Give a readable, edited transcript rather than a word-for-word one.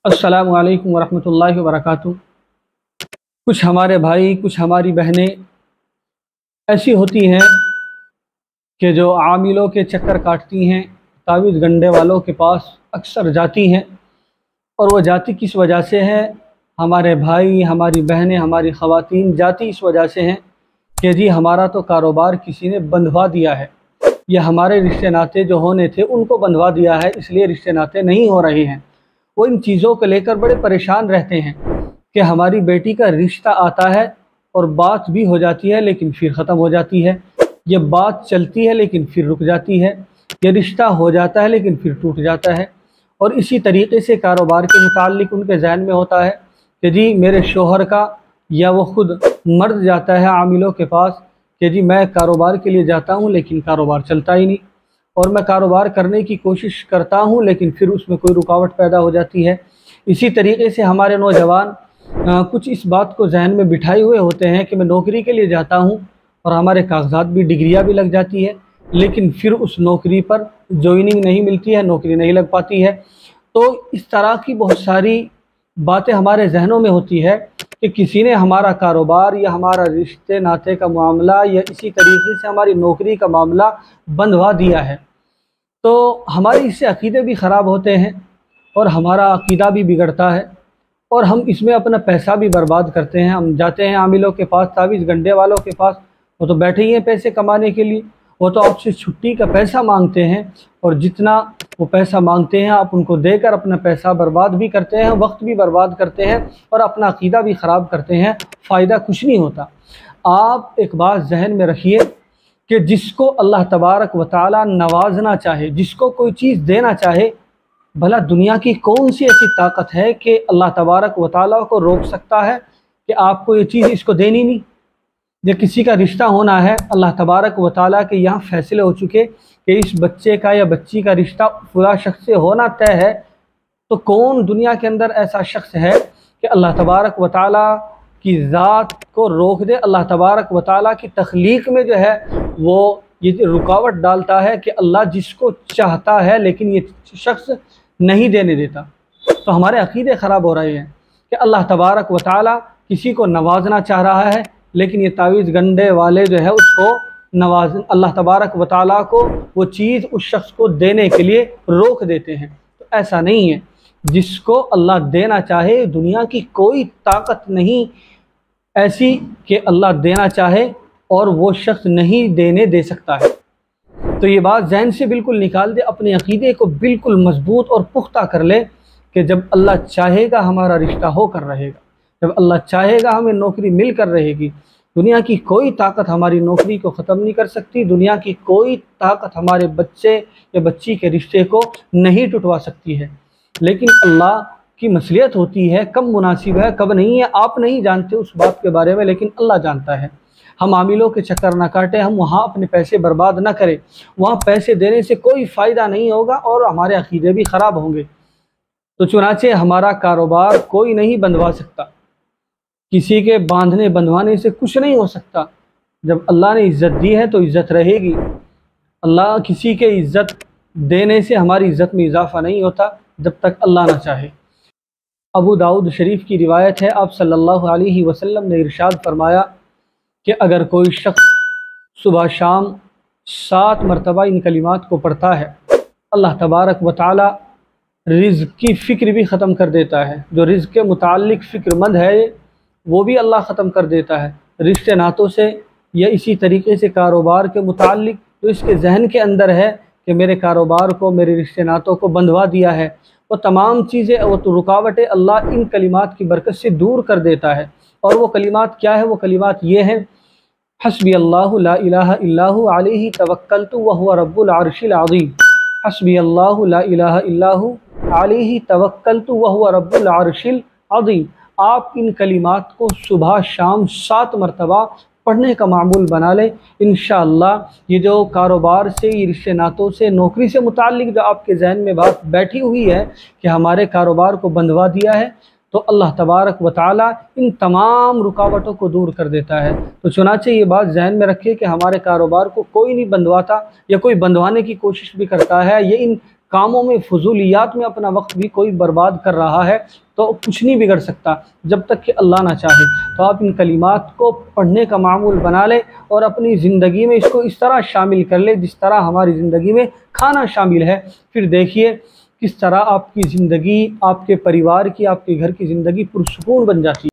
अस्सलामु अलैकुम वरहमतुल्लाहि वबरकातुहू। कुछ हमारे भाई, कुछ हमारी बहनें ऐसी होती हैं कि जो आमिलों के चक्कर काटती हैं, तावीज़ गंडे वालों के पास अक्सर जाती हैं। और वो जाती किस वजह से है? हमारे भाई, हमारी बहनें, हमारी ख़वातीन जाती इस वजह से हैं कि जी हमारा तो कारोबार किसी ने बंधवा दिया है, या हमारे रिश्ते नाते जो होने थे उनको बंधवा दिया है, इसलिए रिश्ते नाते नहीं हो रहे हैं। वो इन चीज़ों को लेकर बड़े परेशान रहते हैं कि हमारी बेटी का रिश्ता आता है और बात भी हो जाती है लेकिन फिर ख़त्म हो जाती है, ये बात चलती है लेकिन फिर रुक जाती है, ये रिश्ता हो जाता है लेकिन फिर टूट जाता है। और इसी तरीके से कारोबार के मुताल्लिक़ उनके जहन में होता है कि जी मेरे शोहर का, या वो ख़ुद मर्द जाता है आमिलों के पास कि जी मैं कारोबार के लिए जाता हूँ लेकिन कारोबार चलता ही नहीं, और मैं कारोबार करने की कोशिश करता हूँ लेकिन फिर उसमें कोई रुकावट पैदा हो जाती है। इसी तरीके से हमारे नौजवान कुछ इस बात को जहन में बिठाए हुए होते हैं कि मैं नौकरी के लिए जाता हूँ और हमारे कागजात भी, डिग्रियाँ भी लग जाती है, लेकिन फिर उस नौकरी पर जॉइनिंग नहीं मिलती है, नौकरी नहीं लग पाती है। तो इस तरह की बहुत सारी बातें हमारे जहनों में होती है कि किसी ने हमारा कारोबार या हमारा रिश्ते नाते का मामला या इसी तरीके से हमारी नौकरी का मामला बंधवा दिया है। तो हमारे इससे अक़ीदे भी ख़राब होते हैं और हमारा अक़ीदा भी बिगड़ता है, और हम इसमें अपना पैसा भी बर्बाद करते हैं। हम जाते हैं आमिलों के पास, तावीज़ गंडे वालों के पास, वो तो बैठे ही हैं पैसे कमाने के लिए, वो तो आपसे छुट्टी का पैसा मांगते हैं, और जितना वो पैसा मांगते हैं आप उनको देकर अपना पैसा बर्बाद भी करते हैं, वक्त भी बर्बाद करते हैं और अपना अक़ीदा भी ख़राब करते हैं। फ़ायदा कुछ नहीं होता। आप एक बात जहन में रखिए कि जिसको अल्लाह तबारक व तआला नवाजना चाहे, जिसको कोई चीज़ देना चाहे, भला दुनिया की कौन सी ऐसी ताकत है कि अल्लाह तबारक व तआला को रोक सकता है कि आपको ये चीज़ इसको देनी नहीं। या किसी का रिश्ता होना है, अल्लाह तबारक व तआला के यहाँ फ़ैसले हो चुके कि इस बच्चे का या बच्ची का रिश्ता फला शख्स से होना तय है, तो कौन दुनिया के अंदर ऐसा शख्स है कि अल्लाह तबारक व तआला की ज़ात को रोक दे? अल्लाह तबारक व तआला की तख्लीक़ में जो है वो ये रुकावट डालता है कि अल्लाह जिसको चाहता है लेकिन ये शख्स नहीं देने देता। तो हमारे अक़ीदे ख़राब हो रहे हैं कि अल्लाह तबारक व तआला किसी को नवाजना चाह रहा है, लेकिन ये तावीज़ गंडे वाले जो है उसको अल्लाह तबारक व तआला को वो चीज़ उस शख्स को देने के लिए रोक देते हैं। तो ऐसा नहीं है, जिसको अल्लाह देना चाहे, दुनिया की कोई ताकत नहीं ऐसी कि अल्लाह देना चाहे और वो शख्स नहीं देने दे सकता है। तो ये बात जहन से बिल्कुल निकाल दे, अपने अक़ीदे को बिल्कुल मजबूत और पुख्ता कर ले कि जब अल्लाह चाहेगा हमारा रिश्ता होकर रहेगा, जब अल्लाह चाहेगा हमें नौकरी मिल कर रहेगी। दुनिया की कोई ताकत हमारी नौकरी को ख़त्म नहीं कर सकती, दुनिया की कोई ताकत हमारे बच्चे या बच्ची के रिश्ते को नहीं टुटवा सकती है। लेकिन अल्लाह की मसलियत होती है, कब मुनासिब है कब नहीं है, आप नहीं जानते उस बात के बारे में, लेकिन अल्लाह जानता है। हम आमिलों के चक्कर ना काटें, हम वहाँ अपने पैसे बर्बाद ना करें, वहाँ पैसे देने से कोई फ़ायदा नहीं होगा और हमारे अक़ीदे भी ख़राब होंगे। तो चुनाचे हमारा कारोबार कोई नहीं बंधवा सकता, किसी के बांधने बंधवाने से कुछ नहीं हो सकता। जब अल्लाह ने इज़्ज़त दी है तो इज़्ज़त रहेगी। अल्लाह किसी के इज़्ज़त देने से हमारी इज़्ज़त में इजाफ़ा नहीं होता जब तक अल्लाह ना चाहे। अबू दाऊद शरीफ की रिवायत है, आप सल्लल्लाहु अलैहि वसल्लम ने इरशाद फरमाया कि अगर कोई शख्स सुबह शाम 7 मरतबा इन कलिमात को पढ़ता है, अल्लाह तबारक व तआला रिज़्क़ की फ़िक्र भी ख़त्म कर देता है। जो रिज़्क़ के मुताल्लिक़ फ़िक्रमंद है वो भी अल्लाह ख़त्म कर देता है। रिश्ते नातों से या इसी तरीके से कारोबार के मुताल्लिक़ जो इसके जहन के अंदर है कि मेरे कारोबार को, मेरे रिश्ते नातों को बंधवा दिया है, वो तमाम चीज़ें, वो तो रुकावटें अल्लाह इन कलिमात की बरकत से दूर कर देता है। और वो कलिमात क्या है? वो कलिमात ये हैं, हस्बी अल्लाहु ला इलाहा इल्लाहु अलैहि तवक्कलतु व हुवा रब्बुल अर्शिल अज़ीम। हस्बी अल्लाहु ला इलाहा इल्लाहु अलैहि तवक्कलतु व हुवा रब्बुल अर्शिल अज़ीम। आप इन कलिमात को सुबह शाम 7 मरतबा पढ़ने का मामूल बना लें। इंशाअल्लाह ये जो कारोबार से, ये रिश्ते नातों से, नौकरी से मुताल्लिक़ जो आपके जहन में बात बैठी हुई है कि हमारे कारोबार को बंधवा दिया है, तो अल्लाह तबारक व तआला इन तमाम रुकावटों को दूर कर देता है। तो चुनाचे ये बात जहन में रखिए कि हमारे कारोबार को कोई नहीं बंधवाता, या कोई बंधवाने की कोशिश भी करता है, ये इन कामों में, फजूलियात में अपना वक्त भी कोई बर्बाद कर रहा है तो कुछ नहीं बिगड़ सकता जब तक कि अल्लाह ना चाहे। तो आप इन कलिमात को पढ़ने का मामूल बना लें और अपनी ज़िंदगी में इसको इस तरह शामिल कर ले जिस तरह हमारी ज़िंदगी में खाना शामिल है। फिर देखिए किस तरह आपकी ज़िंदगी, आपके परिवार की, आपके घर की ज़िंदगी पुरसुकून बन जाती है।